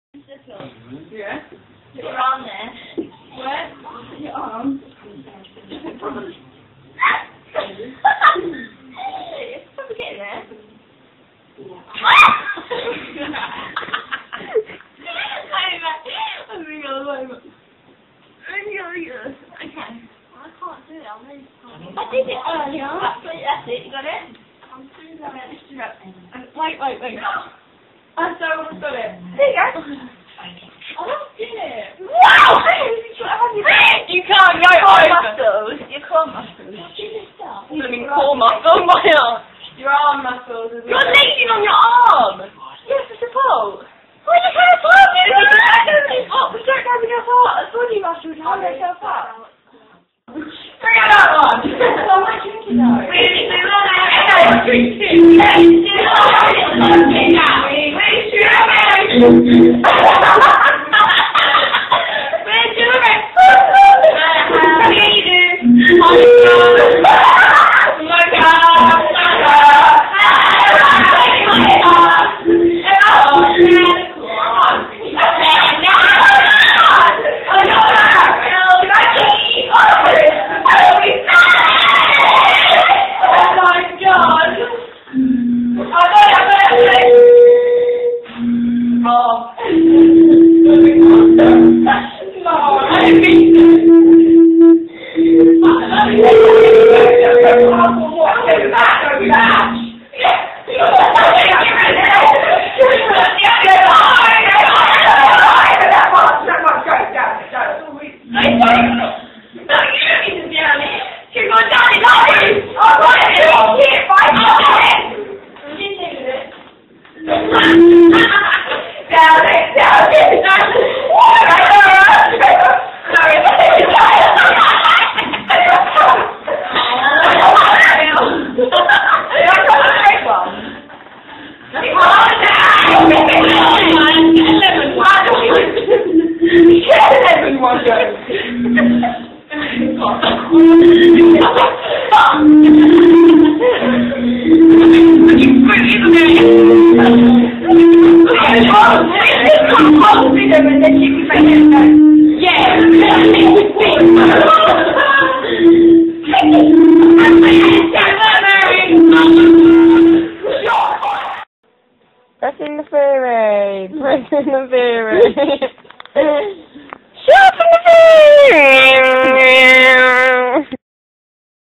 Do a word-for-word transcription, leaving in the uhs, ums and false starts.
Yeah. Put your arm there. Where? Your arm. It's probably getting there. Okay. I can't do it. I'm really sorry. I did it earlier. That's it. You got it? I'm doing that. Wait, wait, wait. I so almost got it. There you go. I lost it. Wow! You can't go Core over. muscles. Your core muscles. Blooming core muscle, my arm. Your arm muscles as well. You're leaning on your arm. Yes, for support. Well, you can't support me. We don't have enough heart. That's all you muscles. Hold yourself up. Bring out that one. Oh, my drinking though. Really, we want to have a drinking. Yes, you know Pressing the fairy, pressing the fairy.